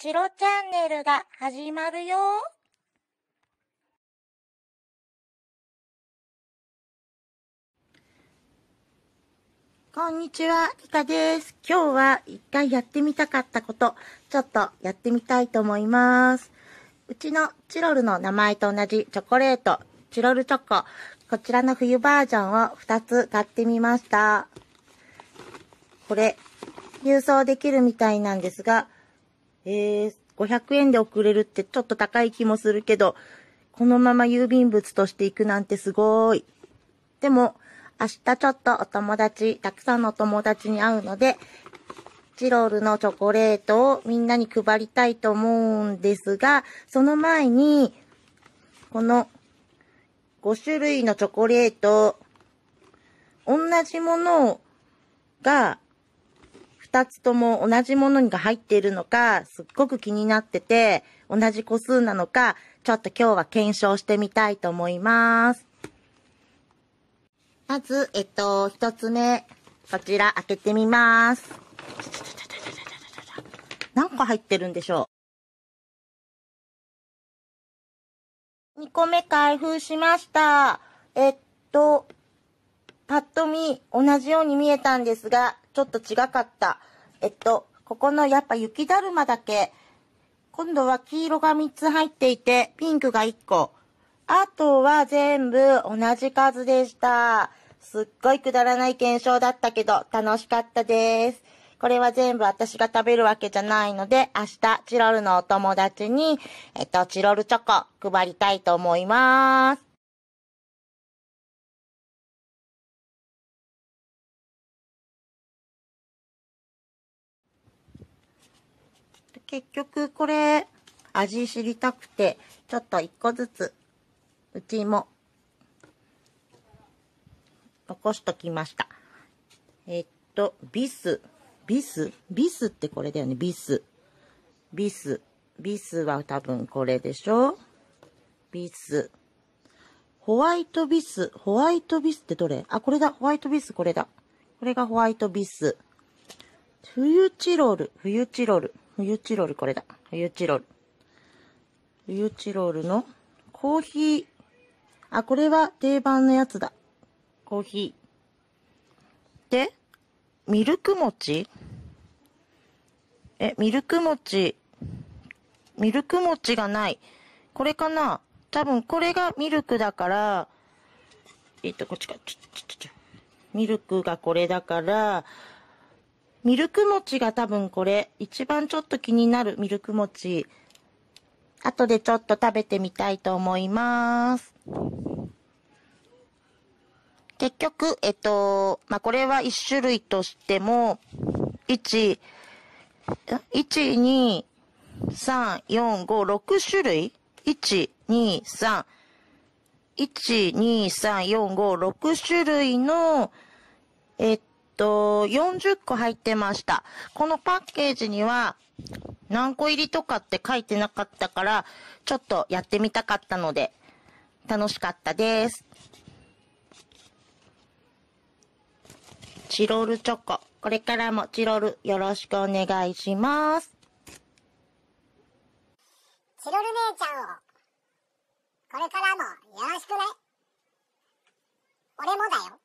チロチャンネルが始まるよ。こんにちは、リカです。今日は一回やってみたかったこと、ちょっとやってみたいと思います。うちのチロルの名前と同じチョコレート、チロルチョコ。こちらの冬バージョンを2つ買ってみました。これ、郵送できるみたいなんですが、500円で送れるってちょっと高い気もするけど、このまま郵便物としていくなんてすごい。でも、明日ちょっとお友達、たくさんのお友達に会うので、チロルのチョコレートをみんなに配りたいと思うんですが、その前に、この5種類のチョコレート、同じものが2つとも同じものが入っているのか、すっごく気になってて、同じ個数なのか、ちょっと今日は検証してみたいと思います。まず、一つ目、こちら開けてみます。何個入ってるんでしょう。2個目開封しました。パッと見、同じように見えたんですが、ちょっと違かった。ここのやっぱ雪だるまだけ、今度は黄色が3つ入っていて、ピンクが1個。あとは全部同じ数でした。すっごいくだらない検証だったけど、楽しかったです。これは全部私が食べるわけじゃないので、明日、チロルのお友達に、チロルチョコ配りたいと思います。結局これ、味知りたくて、ちょっと1個ずつ、うちも、残しときました。ビスってこれだよね、ビスは多分これでしょ。ビス。ホワイトビスってどれ？あ、これだ、ホワイトビス、これだ。これがホワイトビス。冬チロル、これだ。冬チロルのコーヒー。あ、これは定番のやつだ。コーヒー。で、ミルク餅がない。これかな？多分これがミルクだから、こっちか。ミルクがこれだから、ミルク餅が多分これ。一番ちょっと気になるミルク餅。後でちょっと食べてみたいと思います。結局、これは1種類としても、1、2、3、4、5、6種類 ?1、2、3、1、2、3、4、5、6種類の、40個入ってました。このパッケージには、何個入りとかって書いてなかったから、ちょっとやってみたかったので、楽しかったです。チロルチョコ。これからもチロルよろしくお願いします。 チロル姉ちゃんを、これからもよろしくね。俺もだよ。